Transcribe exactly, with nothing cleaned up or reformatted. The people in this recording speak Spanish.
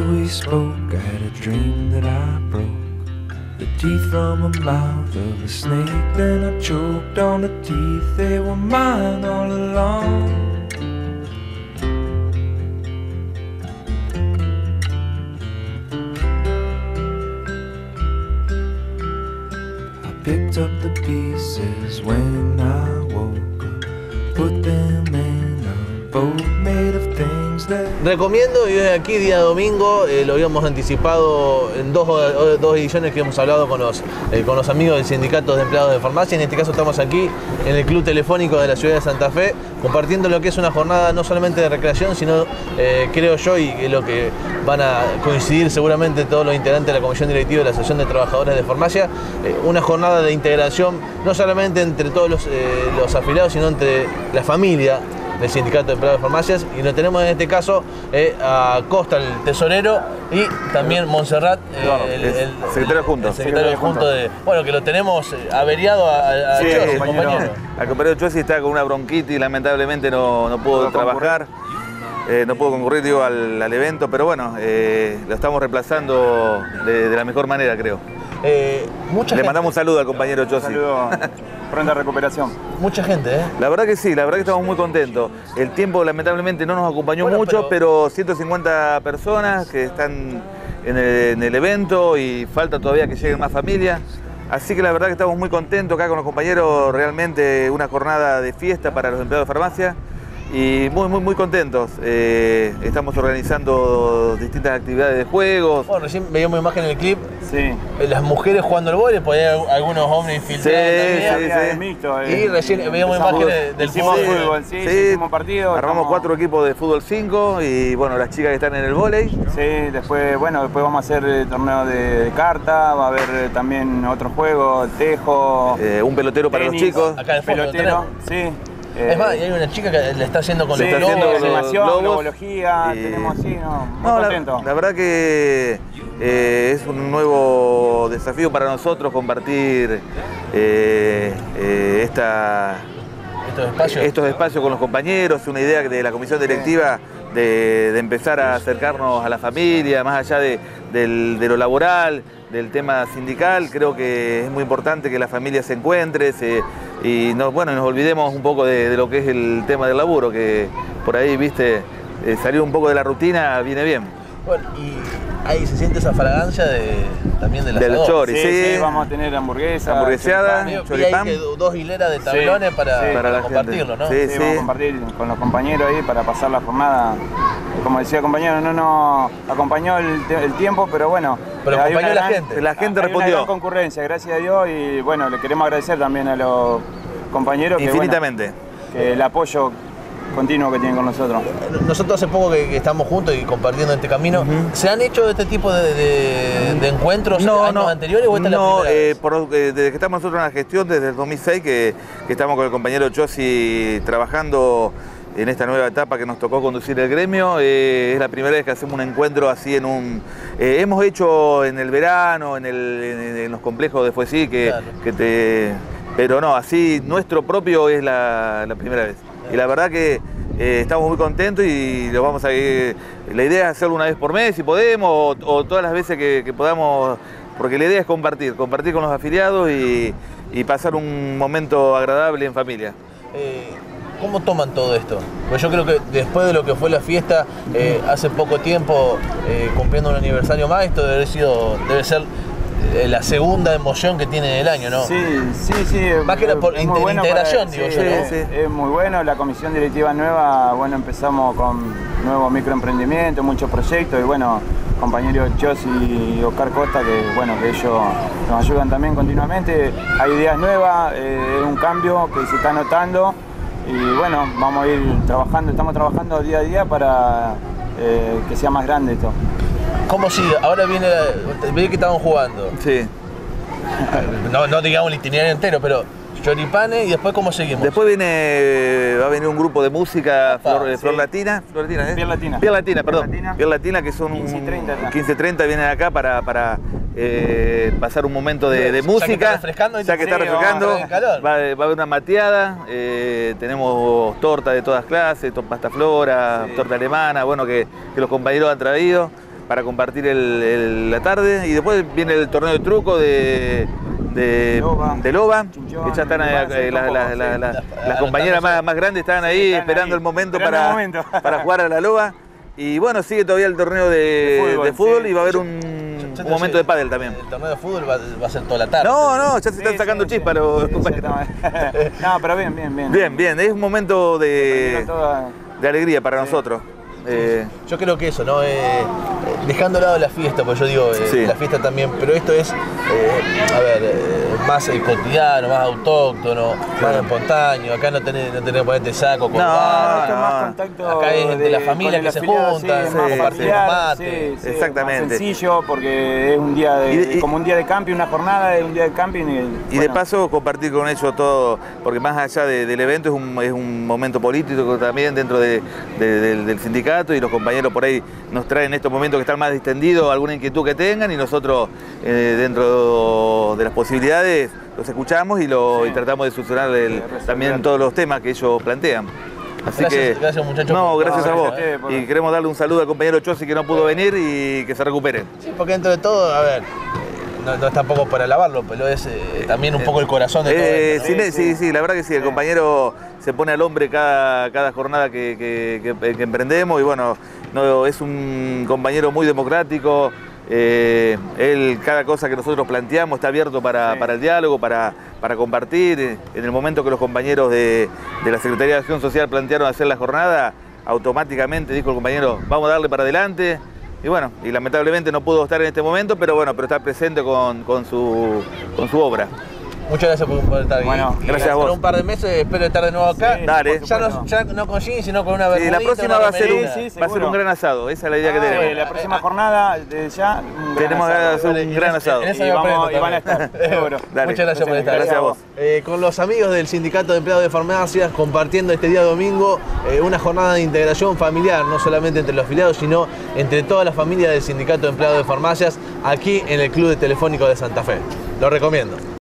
we spoke, I had a dream that I broke the teeth from the mouth of a snake. Then I choked on the teeth, they were mine all along. Picked up the pieces when I woke up, put them in a boat made of things that... Recomiendo, y hoy aquí, día domingo, eh, lo habíamos anticipado en dos, dos ediciones que hemos hablado con los, eh, con los amigos del Sindicato de Empleados de Farmacia. En este caso estamos aquí en el Club Telefónico de la ciudad de Santa Fe, compartiendo lo que es una jornada no solamente de recreación, sino, eh, creo yo, y es lo que van a coincidir seguramente todos los integrantes de la Comisión Directiva de la Asociación de Trabajadores de Farmacia, eh, una jornada de integración no solamente entre todos los, eh, los afiliados, sino entre la familia del Sindicato de Empleados de Farmacias, y lo tenemos en este caso eh, a Costa, el tesorero, y también Montserrat, eh, no, el, el, el secretario junto. El secretario junto de, bueno, que lo tenemos averiado a, a sí, Chossi, compañero. compañero. Al compañero Chossi está con una bronquitis, lamentablemente no, no pudo no trabajar, eh, no pudo concurrir digo, al, al evento, pero bueno, eh, lo estamos reemplazando de, de la mejor manera, creo. Eh, mucha Le gente. mandamos un saludo al compañero Chossi. Un saludo, pronta recuperación. Mucha gente, ¿eh? La verdad que sí, la verdad que estamos muy contentos. El tiempo lamentablemente no nos acompañó bueno, mucho, pero... pero ciento cincuenta personas que están en el, en el evento y falta todavía que lleguen más familias. Así que la verdad que estamos muy contentos acá con los compañeros, realmente una jornada de fiesta para los empleados de farmacia. Y muy, muy, muy contentos. Eh, estamos organizando distintas actividades de juegos. Bueno, recién veíamos imagen en el clip. Sí. Las mujeres jugando al vóley, pues hay algunos hombres infiltrados Sí, también. sí, sí. Mixto, eh. Y recién veíamos imágenes del hicimos fútbol. fútbol, sí, Sí. hicimos partido. Armamos estamos... cuatro equipos de fútbol cinco y bueno, las chicas que están en el vóley. Sí, después, bueno, después vamos a hacer eh, torneo de, de carta, va a haber eh, también otro juego, tejo. Eh, un pelotero para tenis, los chicos. Acá en el fondo pelotero, sí. Es más, y hay una chica que le está haciendo con sí, los está globos. haciendo con los animación, globos. globología, Y- tenemos así, no, muy No, la, contento. la verdad que eh, es un nuevo desafío para nosotros compartir eh, eh, esta, Estos espacios. estos espacios con los compañeros, una idea de la comisión directiva de, de empezar a acercarnos a la familia, más allá de, del- de lo laboral, del tema sindical. Creo que es muy importante que la familia se encuentre se, y no, bueno, nos olvidemos un poco de, de lo que es el tema del laburo, que por ahí, viste, eh, salir un poco de la rutina viene bien. Bueno, y ahí se siente esa fragancia de, también del Del asador. chori. Sí, sí. sí, vamos a tener hamburguesa, Hamburgueseada. choripán. Y hay choripán. que dos hileras de tablones Sí, para, sí. para Para la compartirlo, gente. ¿no? Sí. Sí, vamos a compartir con los compañeros ahí para pasar la jornada. Como decía el compañero, no nos acompañó el, el tiempo, pero bueno. Pero hay acompañó una la gran- gente. La gente hay respondió. Una gran concurrencia, gracias a Dios, y bueno, le queremos agradecer también a los compañeros que, bueno, Infinitamente. que el apoyo continuo que tienen con nosotros. Nosotros hace poco que, que estamos juntos y compartiendo este camino, Uh-huh. ¿se han hecho este tipo de, de- de encuentros No, años no, anteriores o esta no, es la primera eh, vez? por- eh, desde que estamos nosotros en la gestión, desde el dos mil seis, que, que estamos con el compañero Chossi trabajando en esta nueva etapa que nos tocó conducir el gremio, eh, es la primera vez que hacemos un encuentro así en un... eh, hemos hecho en el verano, en, el, en, en los complejos de Fuesí, que, Claro. que te... Pero no, así nuestro propio es la, la primera vez. Y la verdad que eh, estamos muy contentos y lo vamos a ir. La idea es hacerlo una vez por mes si podemos, o, o todas las veces que, que podamos, porque la idea es compartir, compartir con los afiliados y, y pasar un momento agradable en familia. Eh, ¿Cómo toman todo esto? Pues yo creo que después de lo que fue la fiesta, eh, hace poco tiempo, eh, cumpliendo un aniversario más, esto debe, haber sido, debe ser eh, la segunda emoción que tiene el año, ¿no? Sí, sí, sí. Más que nada por es muy inte- integración, para- digo sí, yo, ¿no? Es, Sí. es muy bueno, la comisión directiva nueva, bueno, empezamos con nuevos microemprendimientos, muchos proyectos y bueno, compañeros Chossi y Oscar Costa, que bueno, que ellos nos ayudan también continuamente. Hay ideas nuevas, eh, es un cambio que se está notando y bueno, vamos a ir trabajando, estamos trabajando día a día para eh, que sea más grande esto. ¿Cómo sigue? Ahora viene, vi que estaban jugando. Sí. No, no digamos el itinerario entero, pero choripanes y después ¿cómo seguimos? Después viene, va a venir un grupo de música, Opa, Flor, sí. Flor Latina, Flor Latina, ¿eh? Piel Latina. Piel Latina, perdón. Piel Latina. Piel Latina, que son quince y treinta acá. quince treinta vienen acá para, para eh, pasar un momento de, de Ya que música. está refrescando, Ya que está sí, refrescando, vamos a entrar en calor. va, va a haber una mateada, eh, tenemos torta de todas clases, to- pasta flora, Sí. torta alemana, bueno, que, que los compañeros han traído. para compartir el, el, la tarde. Y después viene el torneo de truco de, de Loba, de Loba Chinchón, que ya están eh, la, la, la, la, las compañeras más, más grandes están ahí sí, están esperando ahí, el momento, para, el momento. para jugar a la Loba. Y bueno, sigue todavía el torneo de, de fútbol, de fútbol sí, y va a haber un, un momento de pádel también. El torneo de fútbol va, va a ser toda la tarde. No, no, ya se están sí, sacando sí, chispas sí, los sí, compañeros. No, pero bien, bien, bien. Bien, bien, es un momento de, de alegría para sí. nosotros. Eh, yo creo que eso, ¿no? Eh, dejando de lado la fiesta, pues yo digo, eh, sí. la fiesta también, pero esto es, eh, a ver, eh, más eh, cotidiano, más autóctono, claro. más espontáneo. Acá no tenés, no tenés que ponerte saco, con no, no, no. más contacto. Acá es de, de la familia que se junta, sí, compartir el mate. Sí, sí, exactamente. Más sencillo, porque es un día de, y, y, como un día de camping, una jornada de un día de camping. Y, y bueno. de paso compartir con ellos todo, porque más allá de, del evento es un, es un momento político también dentro de, de, del, del sindicato. Y los compañeros por ahí nos traen en estos momentos que están más distendidos alguna inquietud que tengan y nosotros eh, dentro de las posibilidades los escuchamos y, lo, sí. y tratamos de solucionar el, sí, también todos los temas que ellos plantean. Así gracias, que, gracias muchachos. No, gracias no, a vos. Gracias, eh, y queremos darle un saludo al compañero Chossi que no pudo venir y que se recupere. Sí, porque dentro de todo, a ver, no, no es tampoco para alabarlo, pero es eh, también un poco el corazón de todo eh, esto, ¿no? sí, sí, sí, sí, la verdad que sí, el sí. compañero se pone al hombre cada, cada jornada que, que, que, que emprendemos y bueno, no, es un compañero muy democrático. Eh, él, cada cosa que nosotros planteamos está abierto para, sí. para el diálogo, para, para compartir. En el momento que los compañeros de, de la Secretaría de Acción Social plantearon hacer la jornada, automáticamente dijo el compañero, vamos a darle para adelante. Y bueno, y lamentablemente no pudo estar en este momento, pero bueno, pero está presente con, con, su, con su obra. Muchas gracias por, por estar aquí. Bueno, gracias a vos. En un par de meses espero estar de nuevo acá. Sí, dale. Ya no, ya no con jeans, sino con una bermudita. Sí, la próxima va a, ser un, sí, va a ser un gran asado. Esa es la idea ah, que tenemos. Sí, la próxima jornada, de ya, un tenemos que hacer un en gran asado. En esa y, vamos, y van a estar, seguro. Dale. Muchas gracias por estar. Gracias a vos. Eh, con los amigos del Sindicato de Empleados de Farmacias, compartiendo este día domingo eh, una jornada de integración familiar, no solamente entre los afiliados, sino entre toda la familia del Sindicato de Empleados de Farmacias, aquí en el Club Telefónico de Santa Fe. Lo recomiendo.